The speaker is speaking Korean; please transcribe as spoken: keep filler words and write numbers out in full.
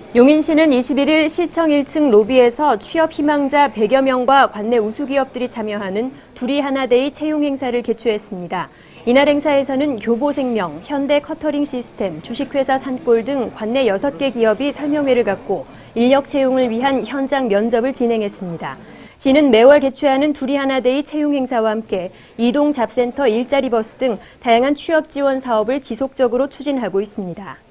용인시는 이십일일 시청 일 층 로비에서 취업 희망자 백여 명과 관내 우수기업들이 참여하는 둘이 하나데이 채용 행사를 개최했습니다. 이날 행사에서는 교보생명, 현대 커터링 시스템, 주식회사 산골 등 관내 여섯 개 기업이 설명회를 갖고 인력 채용을 위한 현장 면접을 진행했습니다. 시는 매월 개최하는 둘이 하나데이 채용 행사와 함께 이동 잡센터 일자리 버스 등 다양한 취업 지원 사업을 지속적으로 추진하고 있습니다.